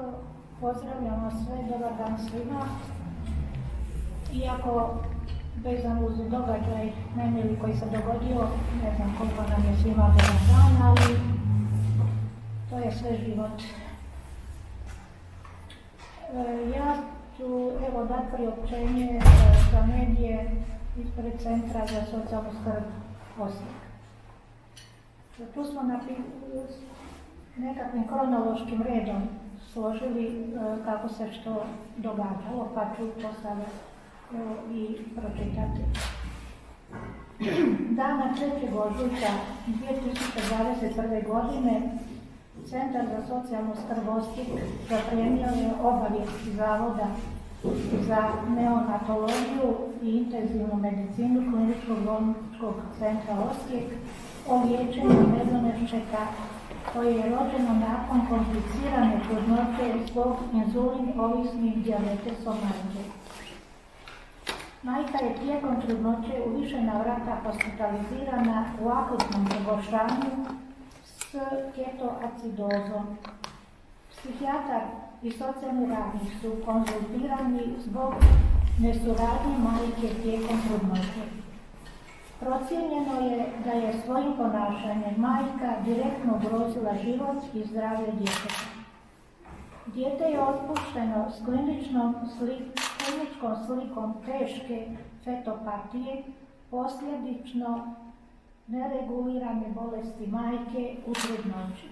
pozdravljamo sve, dobar dan svima. Iako vezano uz događaj nemili koji se dogodio, ne znam koliko nam je svima dobar dan, ali to je sve život. Ja ću evo dati priopćenje za medije ispred Centra za socijalnu skrb Osijek. Tu smo nekakvim kronološkim redom složili kako se što događalo, pa ću to sada i pročitati. Dana 3. ožujka 2021. godine Centar za socijalnu skrb Osijek zaprimio je obavijest Zavoda za neonatologiju i intenzivnu medicinu Kliničkog bolničkog centra Osijek o liječenju nedonoščeta koje je rođeno nakon komplicirane trudnoće zbog inzulin-ovisnim dijabetesom majke. Majka je tijekom trudnoće u više navrata hospitalizirana u akutnom pogoršanju s ketoacidozom. Psihijatar i socijalni radnik su konzultirani zbog nesuradnje majke tijekom trudnoće. Procijenjeno je da je svojim ponašanjem majka direktno ugrozila život i zdravlje djeteta. Dijete je otpušteno s kliničkom slikom teške fetopatije, posljedično neregulirane bolesti majke u trudnoći.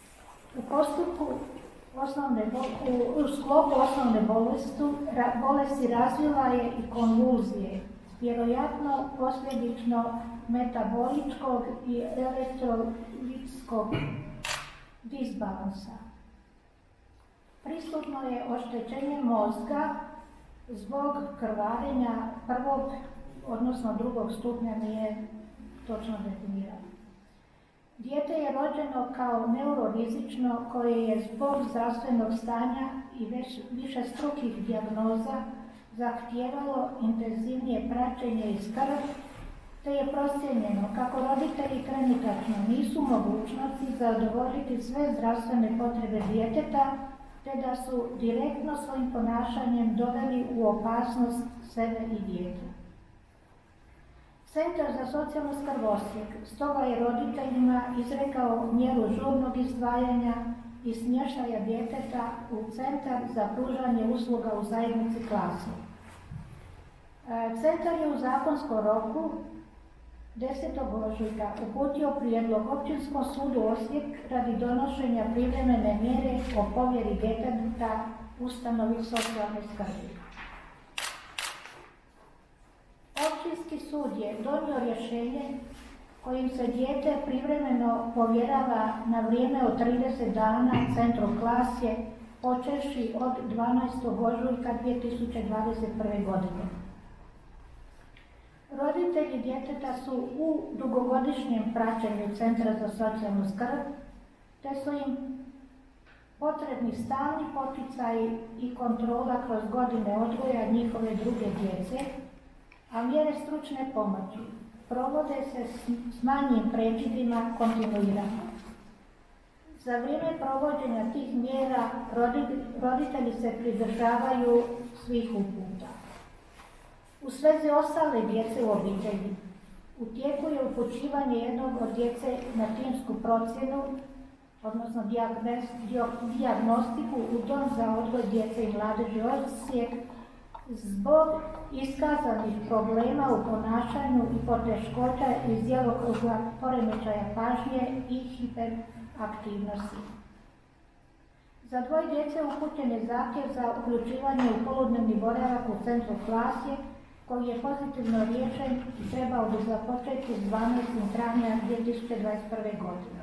U sklopu osnovne bolesti razvila je i konvulzije, vjerojatno posljedično metaboličkog i elektrolitskog disbalansa. Prisutno je oštećenje mozga zbog krvarenja prvog, odnosno drugog stupnja, nije točno definirano. Dijete je rođeno kao neurorizično koje je zbog zdravstvenog stanja i višestrukih dijagnoza zahtijevalo intenzivnije praćenje i skrb, te je procijenjeno kako roditelji trenutačno nisu mogućnosti zadovoljiti sve zdravstvene potrebe djeteta, te da su direktno svojim ponašanjem doveli u opasnost sebe i dijete. Centar za socijalnu skrb Osijek stoga je roditeljima izrekao mjeru žurnog izdvajanja i smještaja djeteta u Centar za pružanje usluga u zajednici Klasje. Centar je u zakonskom roku 10. ožujka uputio prijedlog Općinskom sudu Osijek radi donošenja privremene mjere o povjeri djeteta ustanovi socijalne skrbi. Općinski sud je donio rješenje kojim se dijete privremeno povjerava na vrijeme od 30 dana Centru Klasje počevši od 12. ožujka 2021. godine. Roditelji djeteta su u dugogodišnjem praćenju Centra za socijalnu skrb, te su im potrebni stalni poticaji i kontrola kroz godine odgoja njihove druge djece, a mjere stručne pomoći provode se s manjim prekidima kontinuirano. Za vrijeme provođenja tih mjera roditelji se pridržavaju svih uputa. U svezi ostale djece u obitelji, u tijeku je upućivanje jednog od djece na timsku procjenu, odnosno dijagnostiku u Dom za odgoj djece i mladeži Osijek zbog iskazanih problema u ponašanju i poteškoća iz djelokruga poremećaja pažnje i hiperaktivnosti. Za dvoje djece upućen je zahtjev za uključivanje u poludnevni boravak u Centru Klasje, koji je pozitivno riješen i trebao bi započeti s 12. travnja 2021. godine.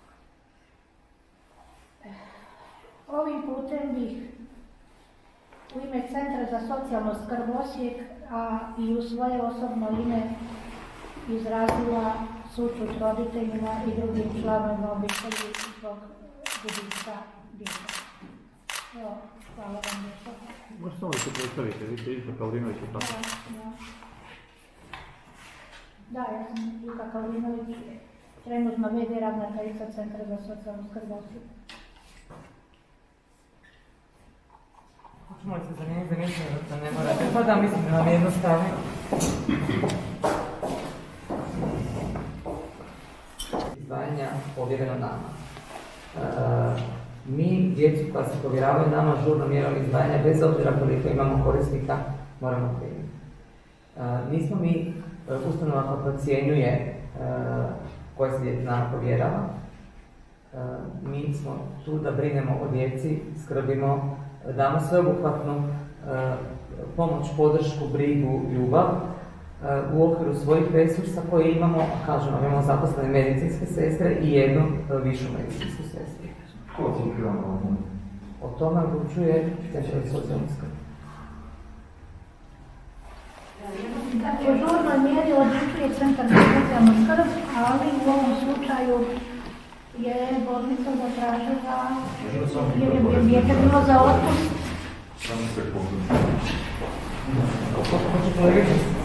Ovim putem bih u ime Centra za socijalnu skrb Osijek, a i u svoje osobno ime izrazila sućut roditeljima i drugim članovima obitelji zbog gubitka djeteta. Evo, hvala vam lijepo. Možete samo da se predstavite, vi ste Ivka Kaurinović, je tako? Da, ja sam Ivka Kaurinović, trenutno medije Ravnateljica Centra za socijalnu skrb Osijek. Možemo se zamijeniti za mjesto da ne morate. Pa da, mislim da vam jednostavno. Izdvajanja povjereno nama. Mi, djecu koja se povjeravaju nama, žurno mjerom izdvajanja, bez obzira koliko imamo korisnika, moramo primiti. Nismo mi ustanova koja procjenjuje koje se djeci nama povjerava. Mi smo tu da brinemo o djeci, skrbimo, damo sveobuhvatnu pomoć, podršku, brigu, ljubav u okviru svojih resursa koje imamo, a kažemo, imamo zaposlene medicinske sestre i jednu višu medicinsku sestru. Ko odlučuje o tome? O tome odlučuje Centar za socijalnu skrb. Dakle, u žurnoj mjeri odlučuje Centar za socijalnu skrb, ali u ovom slučaju je bolnica zatražila, jer je dijete bilo za otpust. Samo se pogledati. Hoće kolegice?